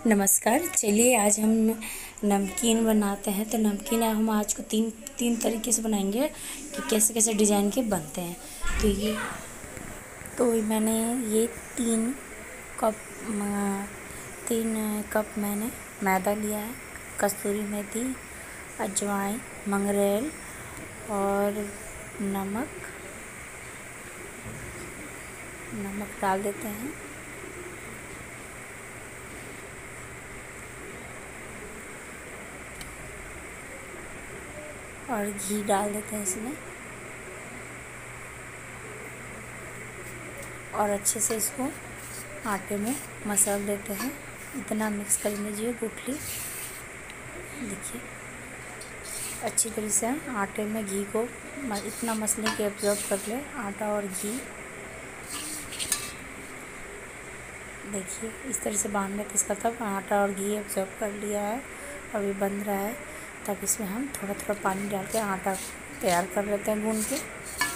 नमस्कार। चलिए आज हम नमकीन बनाते हैं। तो नमकीन हम आज को तीन तरीके से बनाएंगे कि कैसे कैसे डिज़ाइन के बनते हैं। तो मैंने ये कप तीन कप मैंने मैदा लिया है, कसूरी मेथी, अजवाइन, मंगरेल और नमक डाल देते हैं। और घी डाल देते हैं इसमें और अच्छे से इसको आटे में मसल देते हैं। इतना मिक्स कर लीजिए गुठली। देखिए अच्छी तरह से आटे में घी को इतना मसले के एब्जॉर्ब कर ले आटा और घी। देखिए इस तरह से बांध लेते इसका, तब आटा और घी एब्जॉर्ब कर लिया है। अभी बन रहा है, तब इसमें हम थोड़ा थोड़ा पानी डाल के आटा तैयार कर लेते हैं गूंद के।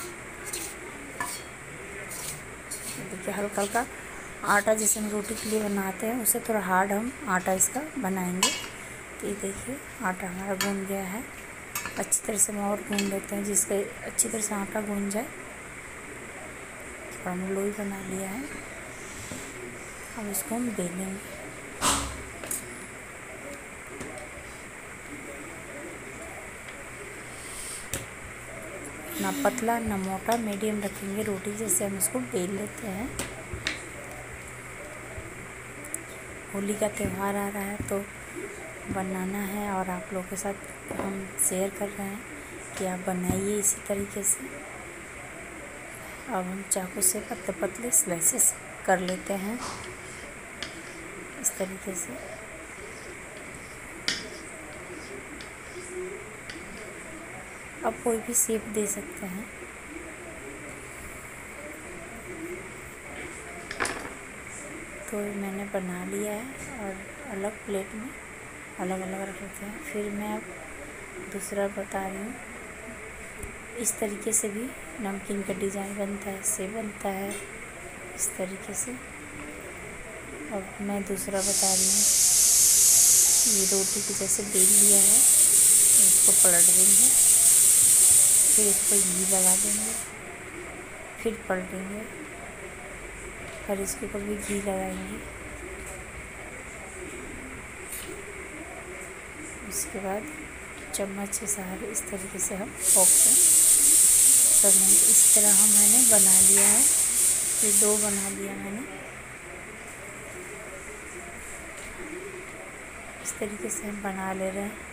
देखिए हल्का हल्का आटा जैसे हम रोटी के लिए बनाते हैं उससे थोड़ा हार्ड हम आटा इसका बनाएंगे। तो ये देखिए आटा हमारा गूंद गया है। अच्छी तरह से हम और गूंद लेते हैं, जिससे अच्छी तरह से आटा गूंद जाए। और हम लोई बना लिया है, अब इसको हम बेलेंगे। ना पतला ना मोटा, मीडियम रखेंगे रोटी जैसे हम इसको बेल लेते हैं। होली का त्यौहार आ रहा है तो बनाना है और आप लोगों के साथ हम शेयर कर रहे हैं कि आप बनाइए इसी तरीके से। अब हम चाकू से पतले पतले स्लाइसेस कर लेते हैं इस तरीके से। अब कोई भी शेप दे सकते हैं। तो मैंने बना लिया है और अलग प्लेट में अलग अलग रख लेते हैं। फिर मैं अब दूसरा बता रही हूँ। इस तरीके से भी नमकीन का डिज़ाइन बनता है, इससे बनता है इस तरीके से। अब मैं दूसरा बता रही हूँ। ये रोटी की जैसे बेल लिया है, इसको पलट देंगे, फिर इस पर घी लगा देंगे, फिर पलटेंगे, फिर इसके ऊपर भी घी लगाएंगे। उसके बाद चम्मच के सहारे इस तरीके से हम फोक कर लेंगे। इस तरह मैंने बना लिया है। ये 2 बना लिया मैंने। इस तरीके से हम बना ले रहे हैं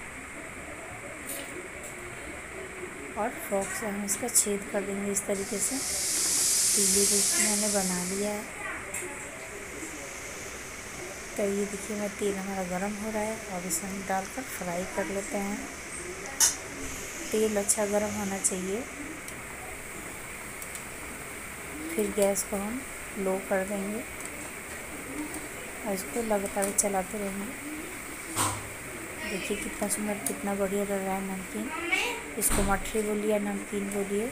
और फोक से हम इसका छेद कर देंगे इस तरीके से। पीली रोटी मैंने बना लिया है। तो ये देखिए मैं तेल हमारा गर्म हो रहा है और इसे हम डालकर फ्राई कर लेते हैं। तेल अच्छा गर्म होना चाहिए। फिर गैस को हम लो कर देंगे और इसको लगातार चलाते रहेंगे। देखिए कितना सुंदर, कितना बढ़िया लग रहा है नमकीन। इसको मठरी बोलिए, नमकीन बोलिए।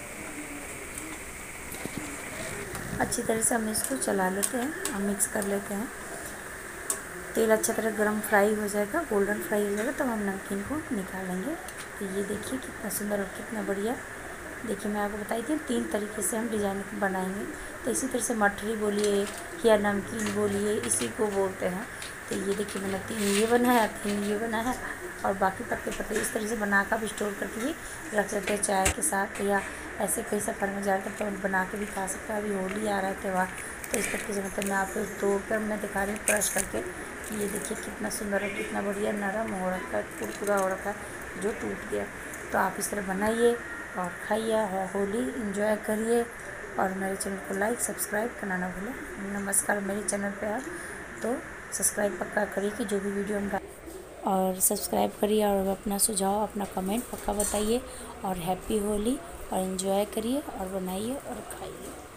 अच्छी तरह से हम इसको चला लेते हैं और मिक्स कर लेते हैं। तेल अच्छा तरह गरम फ्राई हो जाएगा, गोल्डन फ्राई हो जाएगा, तब हम नमकीन को निकालेंगे। तो ये देखिए कितना सुंदर और कितना बढ़िया। देखिए मैं आपको बताई थी 3 तरीके से हम डिज़ाइन बनाएंगे। तो इसी तरह से मठरी बोलिए या नमकीन बोलिए, इसी को बोलते हैं। तो ये देखिए मैंने 3 ये बनाया, 3 ये बनाया और बाकी पत्ते पत्ते इस तरह से बना कर भी स्टोर करके भी रख सकते हैं चाय के साथ, या ऐसे कई सफ़र में जाकर तो बना के भी खा सकते हैं। अभी होली आ रहा है त्यौहार, तो इस तरीके से मतलब मैं आपको तोड़ कर मैं दिखा रही हूँ क्रश करके। ये देखिए कितना सुंदर है, कितना बढ़िया नरम हो रखा है, कुरकुरा हो रखा है, जो टूट गया। तो आप इस तरह बनाइए और खाइए और होली एंजॉय करिए। और मेरे चैनल को लाइक सब्सक्राइब करना ना भूलें। नमस्कार। मेरे चैनल पे आप तो सब्सक्राइब पक्का करिए कि जो भी वीडियो हम और सब्सक्राइब करिए और अपना सुझाव, अपना कमेंट पक्का बताइए। और हैप्पी होली और एंजॉय करिए और बनाइए और खाइए।